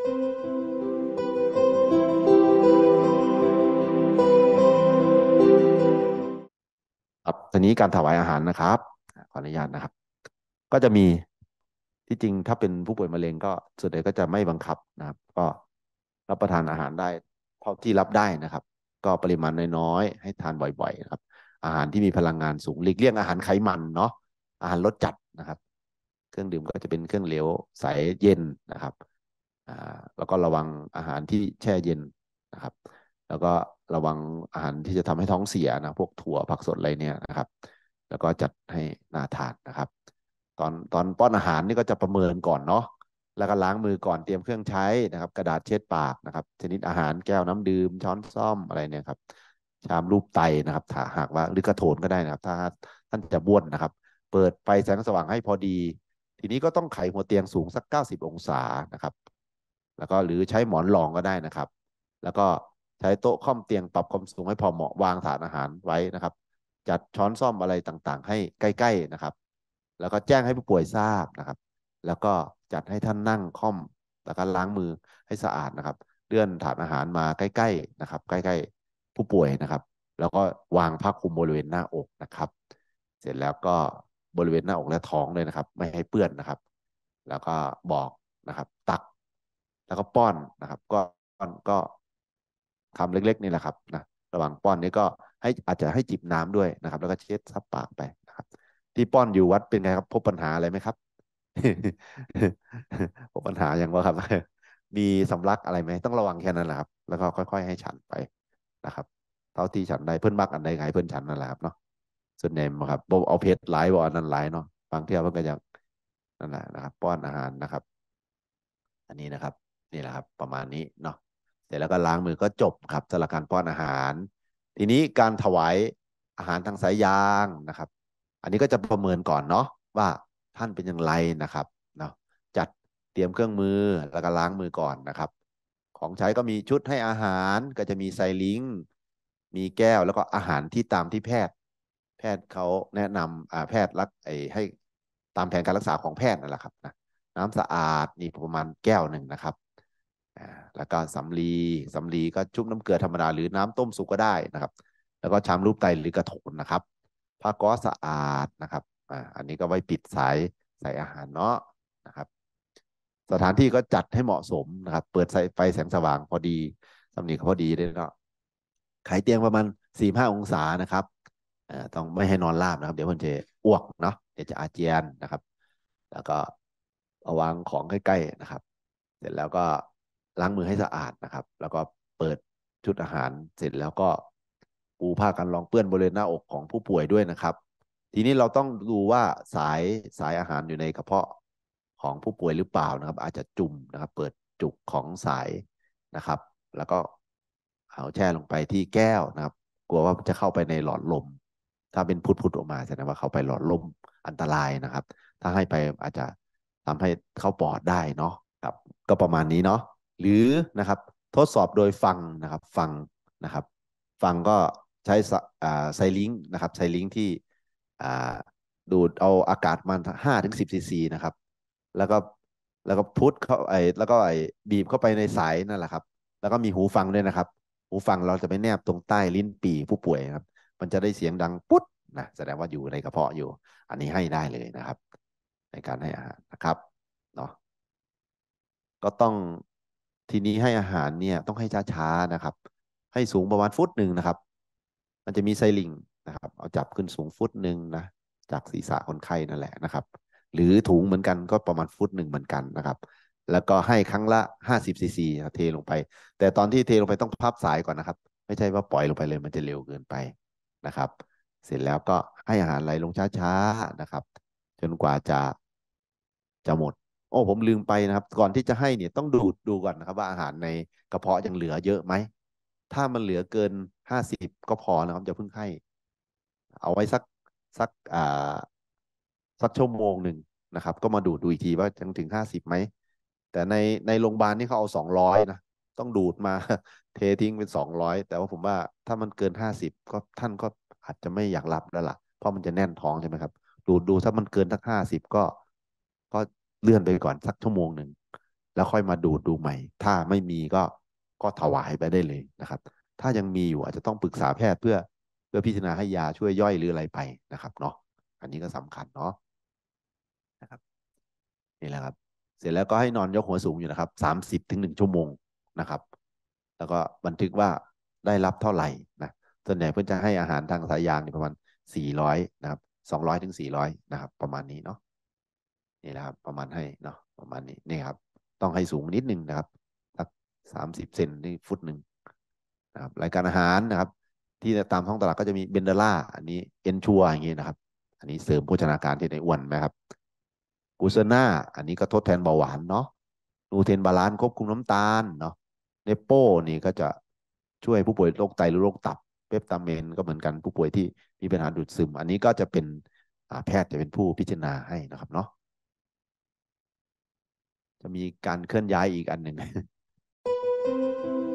ครับทีนี้การถวายอาหารนะครับขออนุญาตนะครับก็จะมีที่จริงถ้าเป็นผู้ป่วยมะเร็งก็ส่วนใหญ่ก็จะไม่บังคับนะครับก็รับประทานอาหารได้เท่าที่รับได้นะครับก็ปริมาณน้อยๆให้ทานบ่อยๆนะครับอาหารที่มีพลังงานสูงหลีกเลี่ยงอาหารไขมันเนาะอาหารรสจัดนะครับเครื่องดื่มก็จะเป็นเครื่องเหลวใสเย็นนะครับแล้วก็ระวังอาหารที่แช่เย็นนะครับ แล้วก็ระวังอาหารที่จะทำให้ท้องเสียนะพวกถั่วผักสดอะไรเนี่ยนะครับแล้วก็จัดให้น่าทานนะครับตอนป้อนอาหารนี่ก็จะประเมินก่อนเนาะแล้วก็ล้างมือก่อนเตรียมเครื่องใช้นะครับกระดาษเช็ดปากนะครับชนิดอาหารแก้วน้ำดื่มช้อนส้อมอะไรเนี่ยครับชามรูปไตนะครับถ้าหากว่าหรือกระโถนก็ได้นะครับถ้าท่านจะบ้วนนะครับเปิดไฟแสงสว่างให้พอดีทีนี้ก็ต้องไขหัวเตียงสูงสัก90 องศานะครับแล้วก็หรือใช้หมอนรองก็ได้นะครับแล้วก็ ใช้โต๊ะค่อมเตียงปรับความสูงให้พอเหมาะวางถาดอาหารไว้นะครับจัดช้อนส้อมอะไรต่างๆให้ใกล้ๆนะครับแล้วก็แจ้งให้ผู้ป่วยทราบนะครับแล้วก็จัดให้ท่านนั่งค่อมแล้วก็ล้างมือให้สะอาดนะครับเลื่อนถาดอาหารมาใกล้ๆนะครับใกล้ๆผู้ป่วยนะครับแล้วก็วางผ้าคลุมบริเวณหน้าอกนะครับเสร็จแล้วก็บริเวณหน้าอกและท้องเลยนะครับไม่ให้เปื้อนนะครับแล้วก็บอกนะครับตักแล้วก็ป้อนนะครับก็คำเล็กๆนี่แหละครับนะระหว่างป้อนนี้ก็ให้อาจจะให้จิบน้ำด้วยนะครับแล้วก็เช็ดซับปากไปนะครับที่ป้อนอยู่วัดเป็นไงครับพบปัญหาอะไรไหมครับพบปัญหาอย่างว่าครับมีสำลักอะไรไหมต้องระวังแค่นั้นแหละครับแล้วก็ค่อยๆให้ฉันไปนะครับเท่าที่ฉันได้เพื่อนมักอันใดไงเพื่อนฉันนั่นแหละครับเนาะส่วนใหญ่ครับบ่เอาเพชรหลายบ่อันนั้นหลายเนาะบางเที่ยวเพื่อนก็ยังนั่นแหละนะครับป้อนอาหารนะครับ อันนี้นะครับนี่แหละครับประมาณนี้เนาะเสร็จแล้วก็ล้างมือก็จบครับสำหรับการป้อนอาหารทีนี้การถวายอาหารทางสายยางนะครับอันนี้ก็จะประเมินก่อนเนาะว่าท่านเป็นอย่างไรนะครับเนาะจัดเตรียมเครื่องมือแล้วก็ล้างมือก่อนนะครับของใช้ก็มีชุดให้อาหารก็จะมีไซลิงมีแก้วแล้วก็อาหารที่ตามที่แพทย์เขาแนะนำแพทย์รักให้ตามแผนการรักษาของแพทย์นั่นแหละครับนะ น้ำสะอาดนี่ประมาณแก้วหนึ่งนะครับอ่าแล้วก็สำลีก็ชุบน้ำเกลือธรรมดาหรือน้ำต้มสุกก็ได้นะครับแล้วก็ชามรูปไตหรือกระโถนนะครับผ้าก๊อซสะอาดนะครับอันนี้ก็ไว้ปิดสายใส่อาหารเนาะนะครับสถานที่ก็จัดให้เหมาะสมนะครับเปิดไฟแสงสว่างพอดีสำนีก็พอดีเลยเนาะไขเตียงประมาณ45 องศานะครับต้องไม่ให้นอนราบนะครับเดี๋ยวมันจะอ้วกเนาะเดี๋ยวจะอาเจียนนะครับแล้วก็เอาวางของใกล้ๆนะครับเสร็จแล้วก็ล้างมือให้สะอาดนะครับแล้วก็เปิดชุดอาหารเสร็จแล้วก็ปูผ้ากันรองเปื้อนบริเวณหน้าอกของผู้ป่วยด้วยนะครับทีนี้เราต้องดูว่าสายอาหารอยู่ในกระเพาะของผู้ป่วยหรือเปล่านะครับอาจจะจุ่มนะครับเปิดจุกของสายนะครับแล้วก็เอาแช่ลงไปที่แก้วนะครับกลัวว่าจะเข้าไปในหลอดลมถ้าเป็นพุดออกมาแสดงว่าเข้าไปหลอดลมอันตรายนะครับถ้าให้ไปอาจจะทำให้เข้าปอดได้เนาะครับก็ประมาณนี้เนาะหรือนะครับทดสอบโดยฟังนะครับนะครับฟังก็ใช้ไซลิงนะครับไซลิงที่อ่าดูดเอาอากาศมัน5 ถึง 10 ซีซีนะครับแล้วก็แล้วก็พุทเข้าแล้วก็บีบเข้าไปในสายนั่นแหละครับแล้วก็มีหูฟังด้วยนะครับหูฟังเราจะไปแนบตรงใต้ลิ้นปี่ผู้ป่วยครับมันจะได้เสียงดังปุ๊ดนะแสดงว่าอยู่ในกระเพาะอยู่อันนี้ให้ได้เลยนะครับในการให้อาหารนะครับเนาะ ก็ต้องทีนี้ให้อาหารเนี่ยต้องให้ช้าๆนะครับให้สูงประมาณ1 ฟุตนะครับมันจะมีไซลิงนะครับเอาจับขึ้นสูง1 ฟุตนะจากศีรษะคนไข้นั่นแหละนะครับหรือถุงเหมือนกันก็ประมาณ1 ฟุตเหมือนกันนะครับแล้วก็ให้ครั้งละ50 ซีซีเทลงไปแต่ตอนที่เทลงไปต้องพับสายก่อนนะครับไม่ใช่ว่าปล่อยลงไปเลยมันจะเร็วเกินไปนะครับเสร็จแล้วก็ให้อาหารไหลลงช้าๆนะครับจนกว่าจะหมด โอ้ผมลืมไปนะครับก่อนที่จะให้เนี่ยต้องดูก่อนนะครับว่าอาหารในกระเพาะยังเหลือเยอะไหมถ้ามันเหลือเกิน50ก็พอนะครับจะเพิ่งให้เอาไว้สักชั่วโมง 1นะครับก็มาดูอีกทีว่ายังถึง50ไหมแต่ในโรงพยาบาลนี่เขาเอา200นะต้องดูดมาเททิ้งเป็น200แต่ว่าผมว่าถ้ามันเกิน50ก็ท่านก็อาจจะไม่อยากรับแล้วล่ะเพราะมันจะแน่นท้องใช่ไหมครับดูถ้ามันเกินสัก50ก็เลื่อนไปก่อนสักชั่วโมง 1 แล้วค่อยมาดูดดูใหม่ถ้าไม่มีก็ถวายไปได้เลยนะครับถ้ายังมีอยู่อาจจะต้องปรึกษาแพทย์เพื่อพิจารณาให้ยาช่วยย่อยหรืออะไรไปนะครับเนาะอันนี้ก็สำคัญเนาะนะครับนี่แหละครับเสร็จแล้วก็ให้นอนยกหัวสูงอยู่นะครับ30 ถึง 1 ชั่วโมงนะครับแล้วก็บันทึกว่าได้รับเท่าไหร่นะส่วนใหญ่เพื่อนจะให้อาหารทางสายยางประมาณ400นะครับ200 ถึง 400นะครับประมาณนี้เนาะนี่แหละครับประมาณให้เนาะประมาณนี้นี่ครับต้องให้สูงนิดนึงนะครับสัก30 เซนนี่1 ฟุตนะครับรายการอาหารนะครับที่ตามท้องตลาดก็จะมีเบนเดล่าอันนี้เอนชัวอย่างนี้นะครับอันนี้เสริมโภชนาการที่ในอ้วนนะครับกูเซน่าอันนี้ก็ทดแทนเบาหวานเนาะนูเทนบาลานซ์ควบคุมน้ำตาลเนาะเนโป้นี่ก็จะช่วยผู้ป่วยโรคไตหรือโรคตับเปปตาเมนก็เหมือนกันผู้ป่วยที่มีปัญหาดูดซึมอันนี้ก็จะเป็นแพทย์จะเป็นผู้พิจารณาให้นะครับเนาะจะมีการเคลื่อนย้ายอีกอันหนึ่ง